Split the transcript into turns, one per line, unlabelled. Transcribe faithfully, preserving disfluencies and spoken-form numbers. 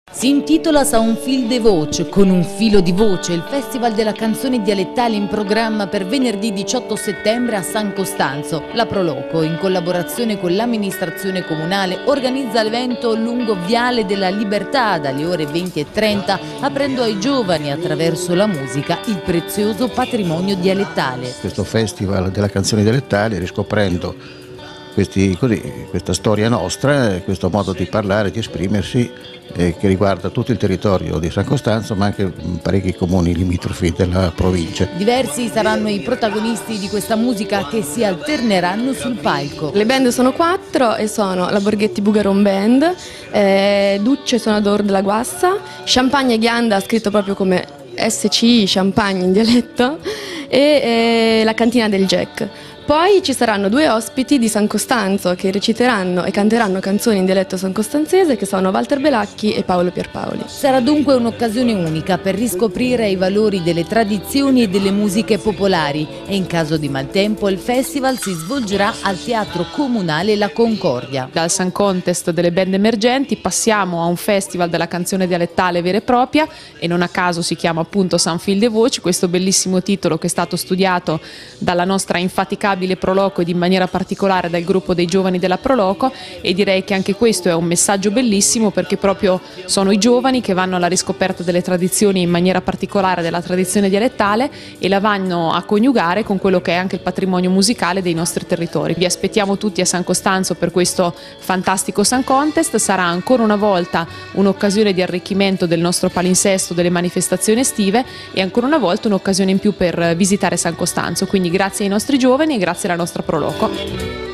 Si intitola Sa un fil de voce, con un filo di voce, il Festival della canzone dialettale in programma per venerdì diciotto settembre a San Costanzo. La Proloco, in collaborazione con l'amministrazione comunale, organizza l'evento lungo Viale della Libertà dalle ore venti e trenta, aprendo ai giovani attraverso la musica il prezioso patrimonio dialettale.
Questo Festival della canzone dialettale, riscoprendo Questi, così, questa storia nostra, questo modo di parlare, di esprimersi eh, che riguarda tutto il territorio di San Costanzo ma anche parecchi comuni limitrofi della provincia.
Diversi saranno i protagonisti di questa musica che si alterneranno sul palco.
Le band sono quattro e sono la Borghetti Bugaron Band, eh, Ducce Suonador della Guassa, Champagne e Ghianda scritto proprio come S C I, Champagne in dialetto, e eh, la Cantina del Jack. Poi ci saranno due ospiti di San Costanzo che reciteranno e canteranno canzoni in dialetto sancostanzese, che sono Walter Belacchi e Paolo Pierpaoli.
Sarà dunque un'occasione unica per riscoprire i valori delle tradizioni e delle musiche popolari e in caso di maltempo il festival si svolgerà al Teatro Comunale La Concordia.
Dal Sun Contest delle band emergenti passiamo a un festival della canzone dialettale vera e propria, e non a caso si chiama appunto San Fil de Voce, questo bellissimo titolo che è stato studiato dalla nostra infaticabile Proloco ed in maniera particolare dal gruppo dei giovani della Proloco, e direi che anche questo è un messaggio bellissimo perché proprio sono i giovani che vanno alla riscoperta delle tradizioni, in maniera particolare della tradizione dialettale, e la vanno a coniugare con quello che è anche il patrimonio musicale dei nostri territori. Vi aspettiamo tutti a San Costanzo per questo fantastico Sun Contest. Sarà ancora una volta un'occasione di arricchimento del nostro palinsesto, delle manifestazioni estive, e ancora una volta un'occasione in più per visitare San Costanzo, quindi grazie ai nostri giovani e grazie alla nostra Proloco.